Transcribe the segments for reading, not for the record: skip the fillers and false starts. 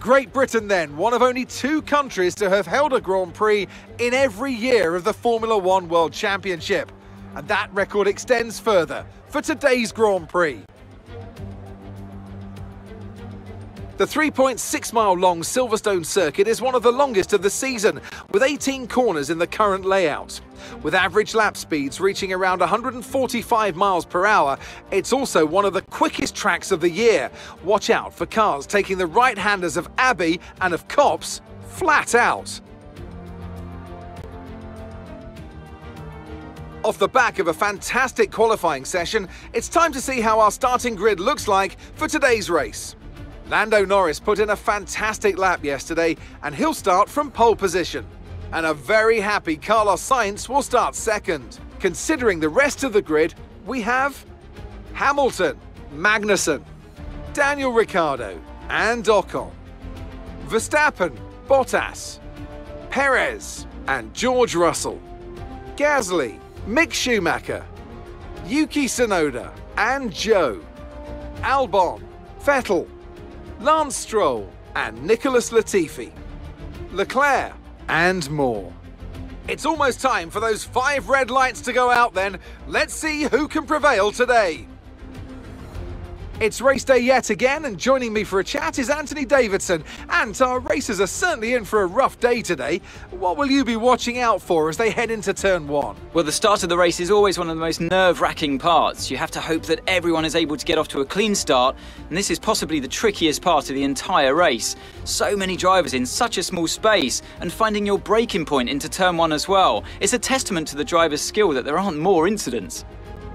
Great Britain then, one of only 2 countries to have held a Grand Prix in every year of the Formula One World Championship. And that record extends further for today's Grand Prix. The 3.6-mile-long Silverstone circuit is one of the longest of the season, with 18 corners in the current layout. With average lap speeds reaching around 145 miles per hour, it's also one of the quickest tracks of the year. Watch out for cars taking the right-handers of Abbey and of Copse flat out. Off the back of a fantastic qualifying session, it's time to see how our starting grid looks like for today's race. Lando Norris put in a fantastic lap yesterday, and he'll start from pole position. And a very happy Carlos Sainz will start second. Considering the rest of the grid, we have Hamilton, Magnussen, Daniel Ricciardo and Ocon, Verstappen, Bottas, Perez and George Russell, Gasly, Mick Schumacher, Yuki Tsunoda and Zhou, Albon, Vettel, Lance Stroll and Nicholas Latifi, Leclerc and more. It's almost time for those 5 red lights to go out then. Let's see who can prevail today. It's race day yet again, and joining me for a chat is Anthony Davidson. And our racers are certainly in for a rough day today. What will you be watching out for as they head into turn 1? Well, the start of the race is always one of the most nerve-wracking parts. You have to hope that everyone is able to get off to a clean start, and this is possibly the trickiest part of the entire race. So many drivers in such a small space, and finding your braking point into turn 1 as well. It's a testament to the driver's skill that there aren't more incidents.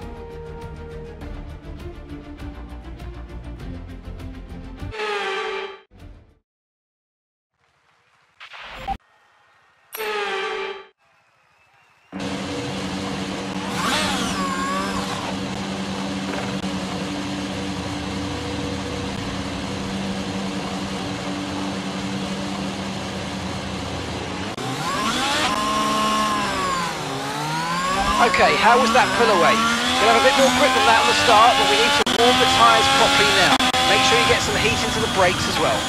Okay, how was that pull away? You'll have a bit more grip than that on the start, but we need to warm the tyres properly now. Make sure you get some heat into the brakes as well.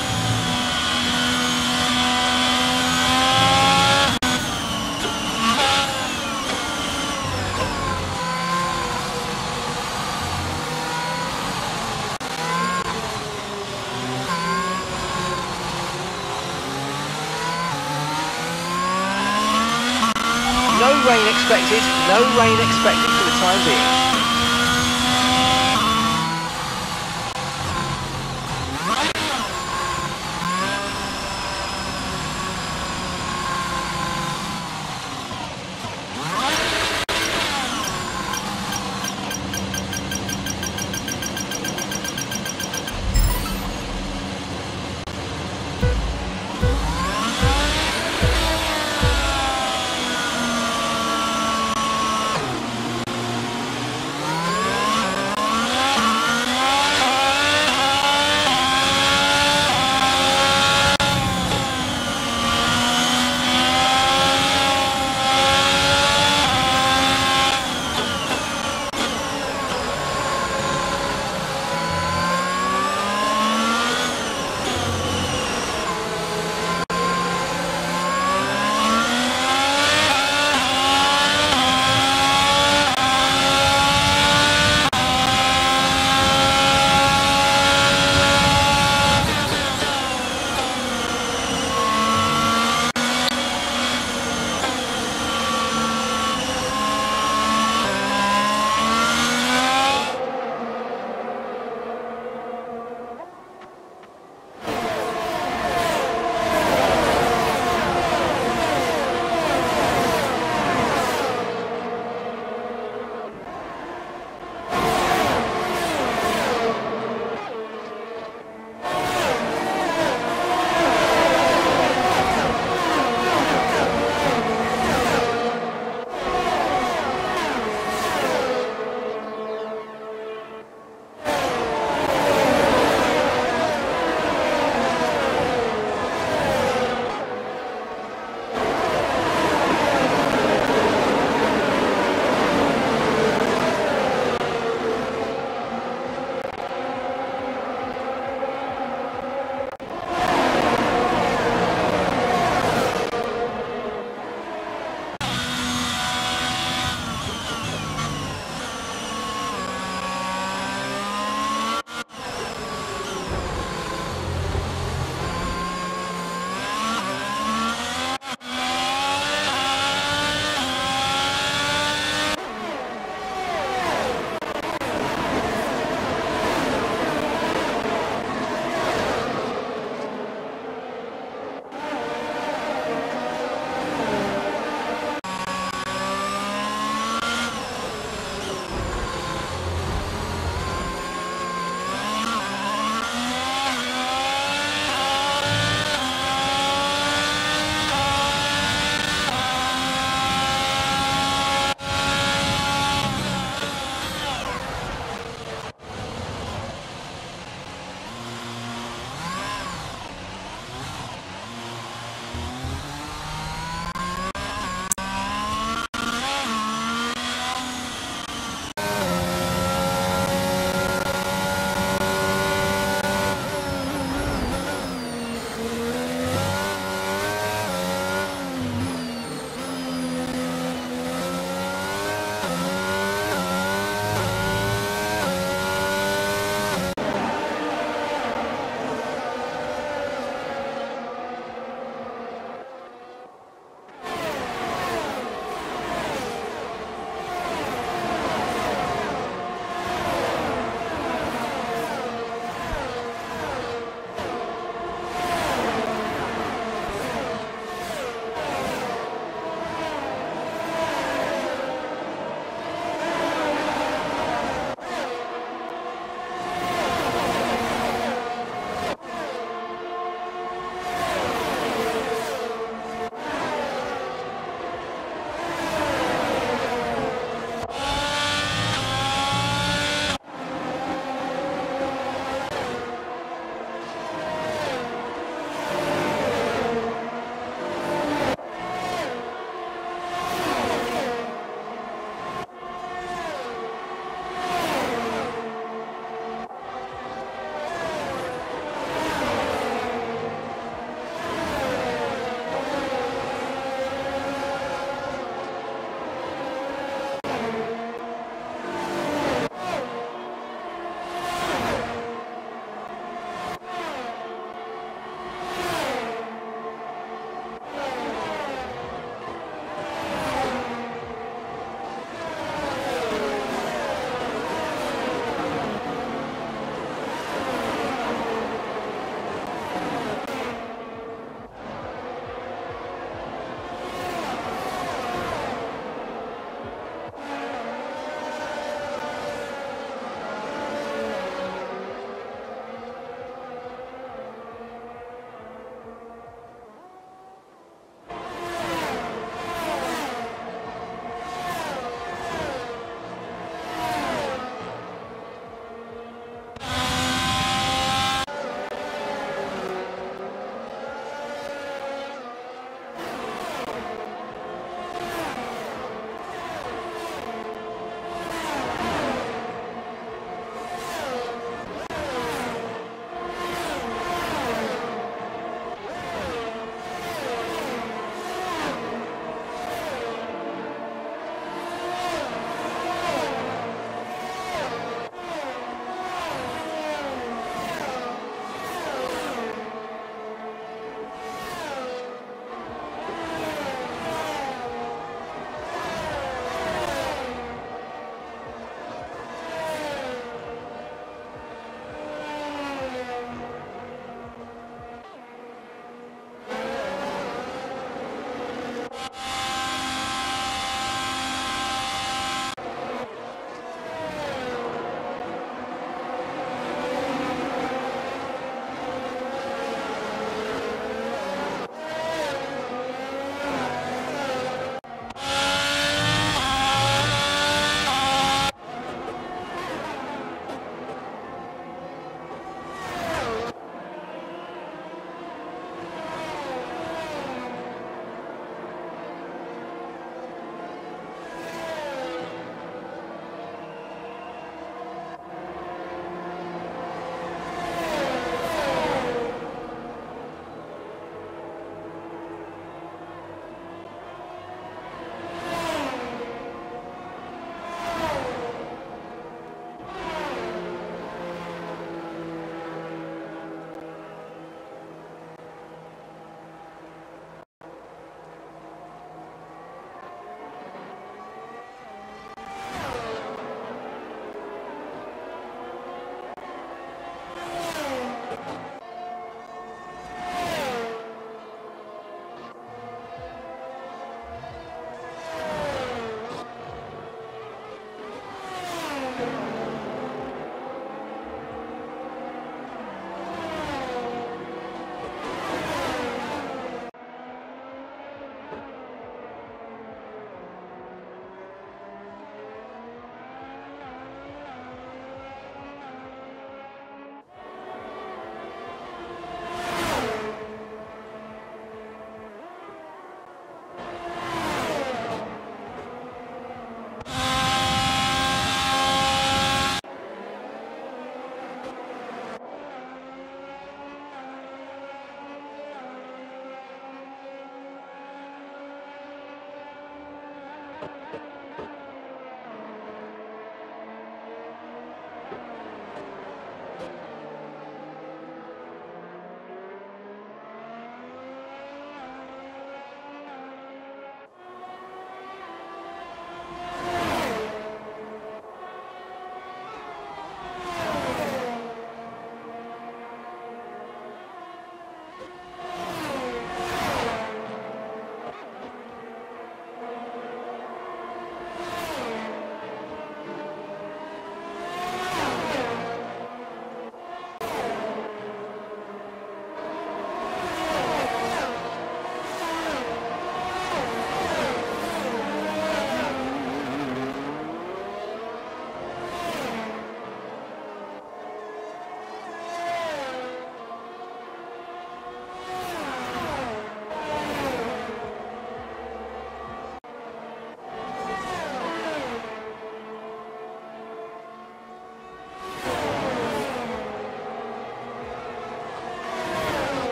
No rain expected for the time being.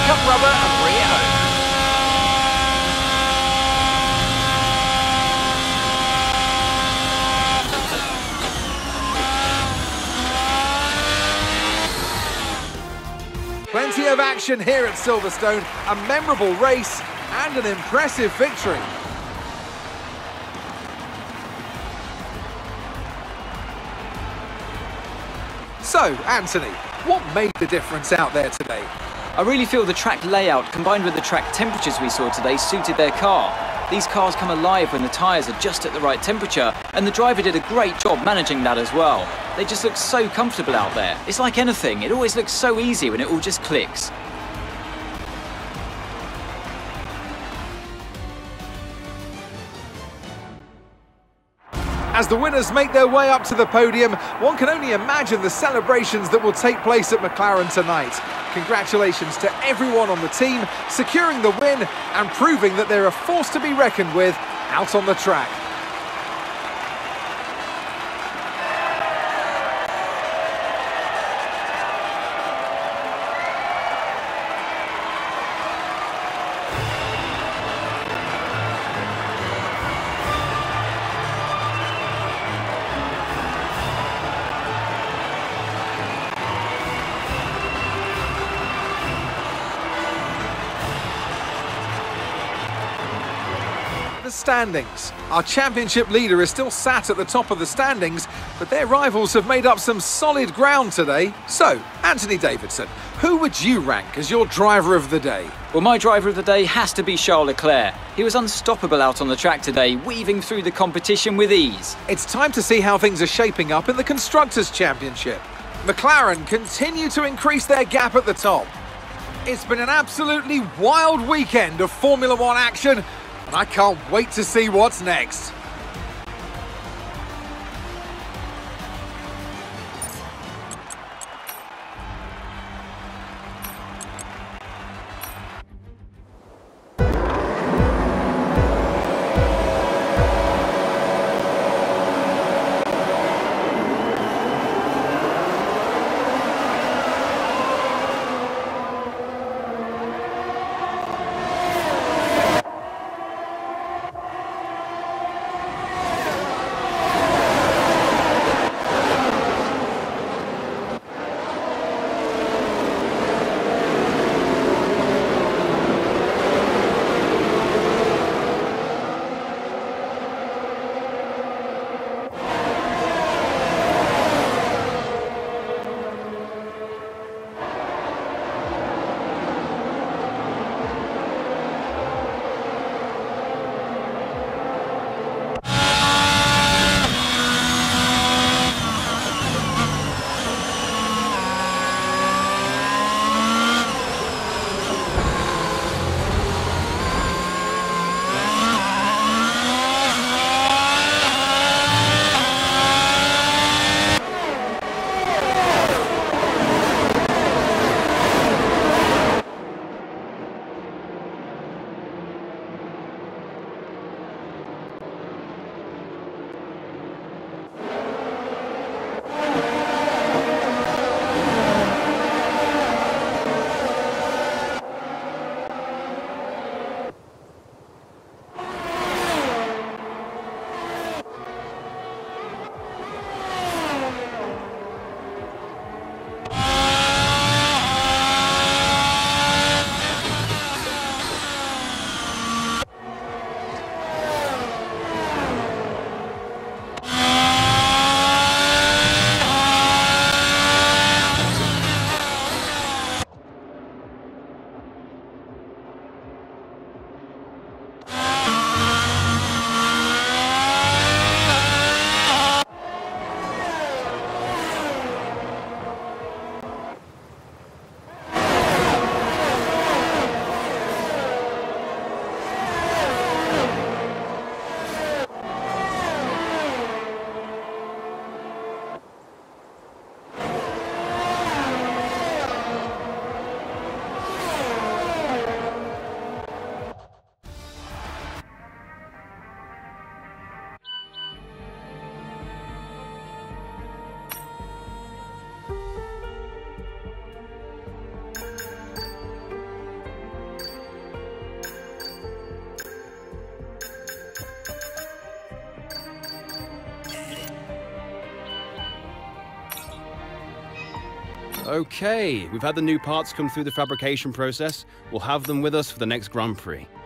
pick up rubber and bring it home. Plenty of action here at Silverstone, a memorable race and an impressive victory. So, Anthony, what made the difference out there today? I really feel the track layout combined with the track temperatures we saw today suited their car. These cars come alive when the tyres are just at the right temperature, and the driver did a great job managing that as well. They just look so comfortable out there. It's like anything, it always looks so easy when it all just clicks. As the winners make their way up to the podium, one can only imagine the celebrations that will take place at McLaren tonight. Congratulations to everyone on the team, securing the win and proving that they're a force to be reckoned with out on the track. Standings. Our championship leader is still sat at the top of the standings, but their rivals have made up some solid ground today. So, Anthony Davidson, who would you rank as your driver of the day? Well, my driver of the day has to be Charles Leclerc. He was unstoppable out on the track today, weaving through the competition with ease. It's time to see how things are shaping up in the Constructors' Championship. McLaren continue to increase their gap at the top. It's been an absolutely wild weekend of Formula One action, and I can't wait to see what's next. Okay, we've had the new parts come through the fabrication process. We'll have them with us for the next Grand Prix.